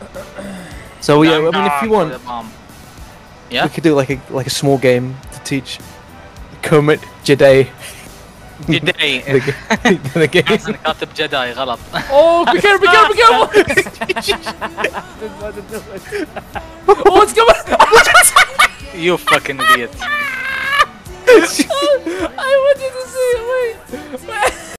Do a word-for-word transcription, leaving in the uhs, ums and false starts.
So yeah, I mean, if you want, yeah, we could do like a like a small game to teach Kermit Jedai. Jedai. the game. أنا كاتب جداي غلط. Oh, be careful, be careful, be careful! Oh, what's coming? You fucking idiot. I want you to see it, wait!